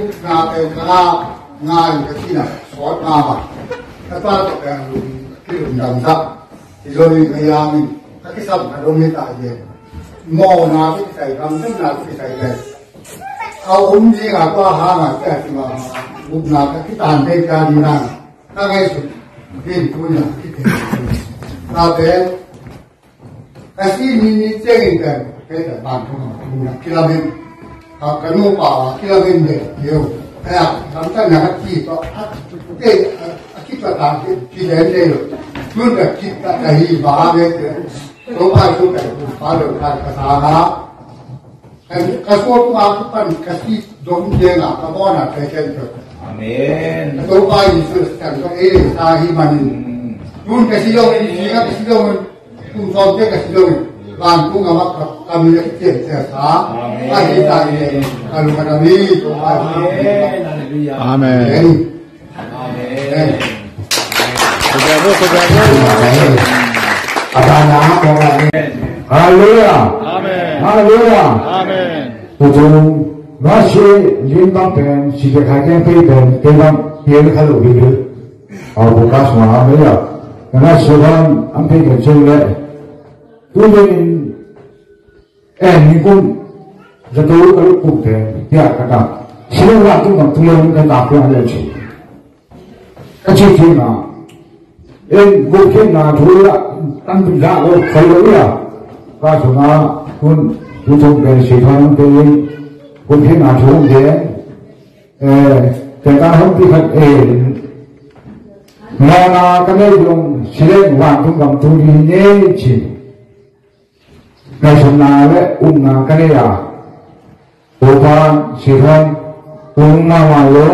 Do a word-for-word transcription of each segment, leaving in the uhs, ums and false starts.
ทุกนาเป็นคณะงานกับที่น่ะสอนมาบ้างถ้าตาตกแต่งลุงที่ลุงดำซับที่เรามีพยายามถ้าที่ซับเราไม่ตายเองมอนาที่ใส่คำทั้งนาที่ใส่เลยเอาอุ้มจริงอ่ะก็หามาแก้ที่ว่าบุญนาที่ตานเป็นการดีนั่งถ้าไงสุดที่คุณน่ะที่เป็นเราเป็นแต่ที่มีเจ๊งกันเป็นแต่บางคนบุญนาที่เราเป็นกันโนป่าที่เราเป็นเด็กเดียวแต่ทำตั้งแต่ที่ก็เอ๊ะคิดว่าตามที่ที่เรียนได้เลยรุ่นแบบคิดอะไรบ้าเลยรู้ว่ารุ่นแบบฟ้าเดือดการภาษาละแต่กระทรวงมาทุกปันกระที่ดมเย็นอ่ะกระบอกน่ะเป็นเช่นเดิมอาเมนตัวไปสุดแต่ก็เอ๊ะตาหิมันรุ่นกระที่โยมนี่กระที่โยมคุณสอนเจ้ากระที่โยมการทุ่งอาวัคกามีเจ็บเสียสาอาทิตย์นี้การลุกนามีตัวไปอาเมนอาเมนขอบคุณขอบคุณอาจารย์นะขอบคุณฮาเลลูยาอาเมนฮาเลลูยาอาเมนผู้ชมว่าชีลิมบังเป็นสิ่งที่ข้าจะเป็นเป็นเป็นบังเพียงแค่ลูกวิวเอาบุคคลสมาอาเมนอ่ะงั้นสุดท้ายอันเป็นเช่นไรตัวเองเอ็นนี่คุณจะตัวก็รู้ปุ๊บเองที่อาการสิ่งว่าตัวมันตัวมันจะตามไปอะไรชีก็ชีที่น่ะเอ็นบุคคลน่ะทุระตั้งตัวจ้าก็ใครรู้อ่ะก็สมมติคุณผู้ชมเป็นสิ่งที่มันเป็นบุคคลน่ะทุระเองเออแต่การทำที่ขัดเองนานาก็ไม่ยอมเสียงว่าตัวมันตัวนี้เนี่ยชีในสมนาและอุ้มนากันเนี่ยตัวพานสิทันอุ้มนามาโย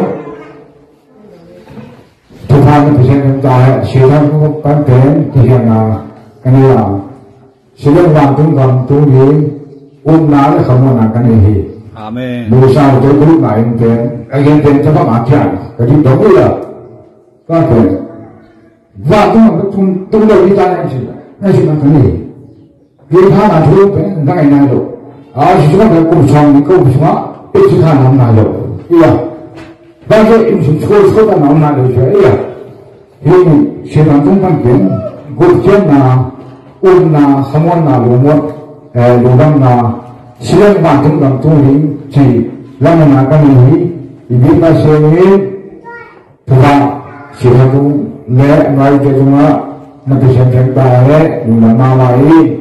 ตัวพานที่เช่นนั้นได้สิทันก็ปั้นเป็นที่เห็นนากันเนี่ยสิ่งวันตุ้งกำตุ้งยีอุ้มนาและขโมยนากันเนี่ยอาเมนบูชาตัวตุ้งไหนเป็นไอ้เงินเป็นเฉพาะมาเทียนก็ยิ่งดอกเลยก็เป็นว่าตุ้งตุ้งตุ้งเลยที่ตายนั่นสินั่นสิมันกันเนี่ยยืนท่าหน้าทุกเป็นได้ไงลูกอาชีพแบบกู้ชงกู้ชงเป็นสิ่งที่น้ำหนักลูกอีกบางทีอินสุช่วยช่วยกันน้ำหนักลูกใช่ไหมยิ่งเชื่อมันต้องตั้งเป็นกู้เจ้าหน้าอุ้มหน้าขโมยหน้าลูกมดเอ่อลูกบังหน้าเชื่อมันต้องตั้งตัวนี้ที่แล้วมันนักกันนี้อีกแบบเชื่อนี้ถูกป่ะเชื่อมันเละไม่เจอมามันเป็นสิ่งที่ตายเลยมันมาไว้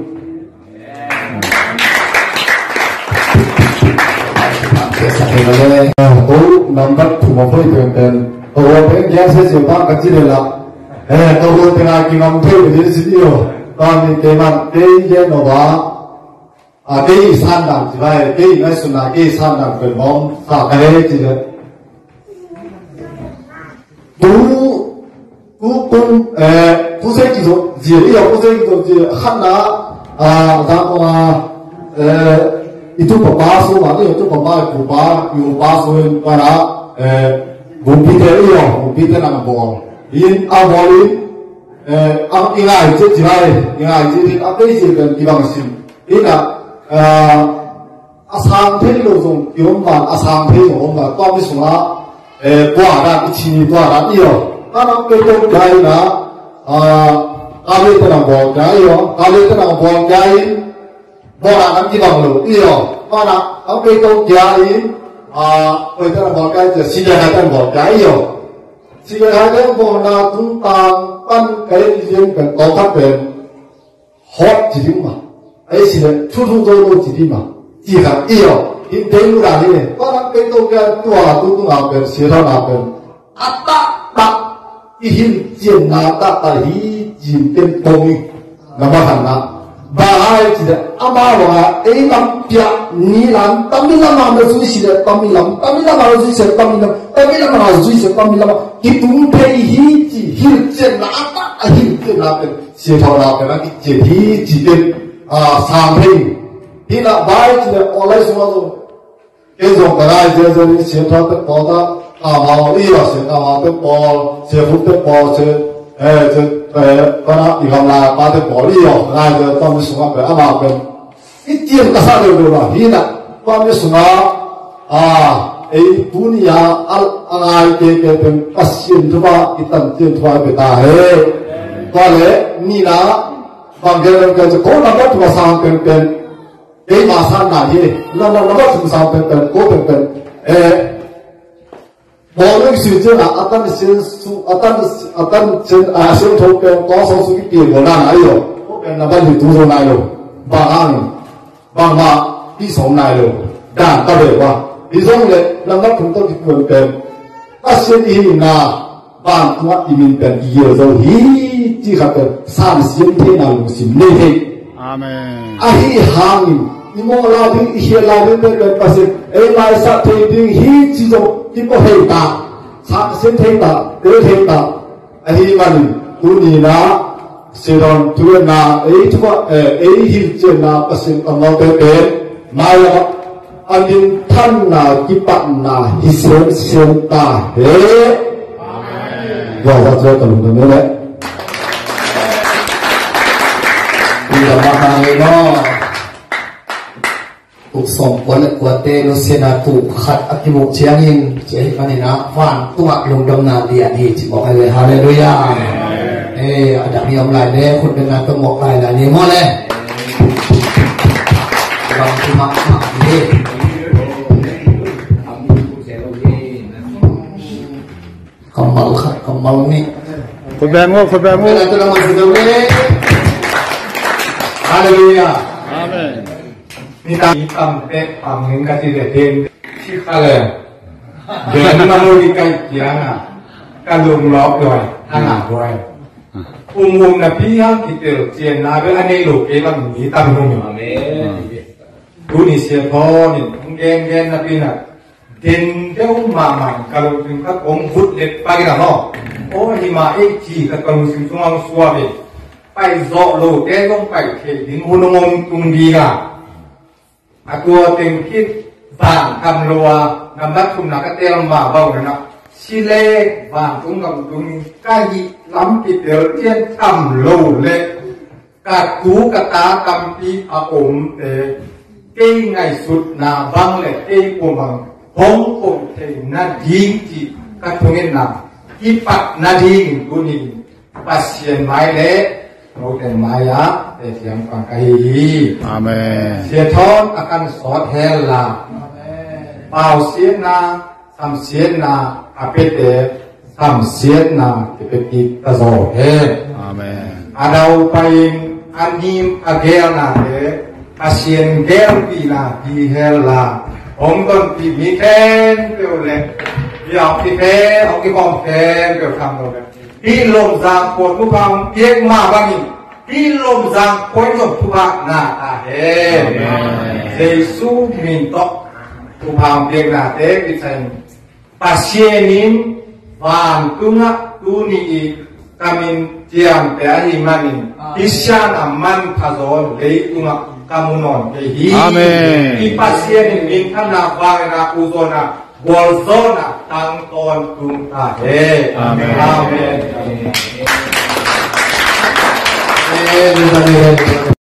เลยโอ้นำบัตรถูกมาพูดเป็นเป็นโอ้เป็นยังเสียสิบบ้างกันจีเลยละเออตัวเป็นอะไรกินน้ำพูดเป็นสิ่งที่อยู่ตอนนี้เต็มมันเต็มเย็นหนอวะอ่าเต็มสันดานจีไปเต็มไม่สุนัขเต็มสันดานเป็นมอมฝากอะไรจีเลยดูกูคุณเอ่อผู้เสกจีโร่จีเรียกผู้เสกจีโร่จีขันนะอ่าทำว่าเอ่อitu pembahasan mana itu pembahasan kuba, pembahasan pada eh bumpiter iyo, bumpiter nama bol. In awalin eh am ingai je jirai, ingai je apa je kan dibang sim. Ina eh asam thei lo zong yom ban asam thei yom ban kau misuna eh buaran ichi buaran iyo. Karena kita gay na ah kali itu nama bol gay iyo, kali itu nama bol gay bỏ ra làm gì bằng lũ yêu có là ông cây câu gia in à người ta là bỏ cáiจะxin hai cái bỏ cái yêu xin hai cái bỏ là chúng ta ban cái riêng cái tổ chức bên hot chỉ đi mà ấy xin là thu thu tôi tôi chỉ đi mà chỉ là yêu in thế lúc nào đi có là cây câu cái tua tu tu nào bên xí thao nào bên à ta ta in tiền nào ta ta hi tiền tiền công nằm ở hàng nào bahaya tidak amawa imam pia nilam tamilam harus suci tamilam tamilam harus suci tamilam tamilam harus suci tamilam kitung pei hiji hirjen nata hirjen nata siapa nata lagi jadi jadi ah sampai tidak baik tidak oleh semua tu itu berai dia jadi siapa tu pada amal iya siapa amal tu pol siapa tu pol siapa eh tu eh karena di kamar pada poli yo, ada kami semua berapa pun, itu yang kasar dulu lah, hina kami semua ah ไอ้ตุนียาอัลอะไรเกี่ยวกับปัสยินทุบะอิตันเจียนทวายไปตาเฮ้ก็เลยนี่นะบางเรื่องก็จะโค้งนับถือสามเป็นเป็นเอ้มาสานนาทีนับนับถือสามเป็นเป็นโค้งเป็นเป็นเอ๊ะบอกเรื่องสิ่งที่นะอัตตันเสียนสุอัตตันอัตตันเสียนอาเซียนทุกเป็นก้อนสองสุกิเกี่ยวกับนั่นไอ้yoเป็นนับถือตัวสองนายโลบางอันบางมาที่สองนายโลด่านก็เลยว่าที่สองเลยนับถือตัวที่เป็นเป็นอาเซียนอีน่าบางตัวที่มีเป็นเยอะจนฮีที่เขาเป็นสามเสียนเท่านั้นสิบเนี่ยอาเมนอาฮีฮังนี่มองลาบิอิเชลาบิเป็นเป็นภาษาเอลายสัตย์ดิ้งฮีจิโจที่ก็เฮตาสามเสียนเฮตาเอเฮตาอาฮีมันตุนีนาเสดอนตัวนาเอทุกเอเอฮิเจนาภาษาอังกฤษเป็นมายาอันนี้ท่านนากิปันนาฮิเซนเซนตาเฮว่าจะตรงนี้แหละที่เรามาทางนี้เนาะถูกส่งกวนกวนเตโนเซนาถูกขัดอธิมุขเชียงอินเจ้ามันนี่นะฟันตัวลงดำน้ำเดียดีที่บอกให้เลยฮาเลลูยาเอออาจารย์มีอมลายเนี่ยคนเป็นงานต้องบอกลายลายนี้มั่วเลยลองที่มาหาดีคำเมาขัดคำเมานี่คนแบงว่าคนแบงว่าเราจะมาดูตรงนี้ฮาเลลูยาอาเมนนี่ตามคำเป๊ะคำหนึ่งก็ที่เด่นที่ข้าเลยเดินมาโน่นใกล้เคียงอ่ะการลงล็อกด้วยท่าหนาด้วยอุ้มอุ้มนะพี่ยังคิดเดียวเจียนนาเรื่องอันนี้ลูกเอ๋มันมีตั้งนุ่มอาเมนดูนี่เสียพอนี่เก่งเก่งนะพี่น่ะเด่นเดี๋ยวมาใหม่การลงถึงก็องฟุตเล็กไปกันเนาะโอ้ยมาเอ็กจีกับการลงถึงช่วงสวาบีไปโซโลเต้ต้องไปเขียนหุ่นงงตุงดีกันอาตัวเต็มคิดบางคำรัวนำนักทุนนักเตะมาเบาเลยนะชิเล่บางตุงกับตุงก้ายิล้ำกิเดียวเทียนทำโลเล็กกาดูกตากำปีอาอมเตเก่งไงสุดนาบังเลยเอ้ปมังหงคงเทนาดิงจีกัทุงเงินนาที่ปัดนาดิงตุนีปัสเซียนไม้เล็กเราเป็นมายาแต่เสียงฟังไกลอาเมนเสียทอนอาการสอดแทนละเป่าเสียนาทำเสียนาอาเปเตทำเสียนาที่เป็นกิตะโซเฮอาเมนอาดาวไปอันนี้อาเกลนาเดอาเซียนเกลปีนาดีเฮล่าองค์ต้นปีมีแค่เปล่าเลยอยากที่แค่เอาที่กองแค่เปล่าทำเราเลยที่ลมจางปวดทุกครั้งเพียงมาบ้างนี่ที่ลมจางปวดทุกครั้งหน้าตาเห็นเยซูมินตอกทุกครั้งเพียงหน้าเด็กที่ใส่ปัสเซียนิมวันตุงะตุนีกามินเจียมแต่อิมานินอิชานามันพาโซเลยตุงะกามุนอนเฮีที่ปัสเซียนิมินท่านาบางนาอุโซนาBolzona tangton tunta he. Amen. Amen. Amen.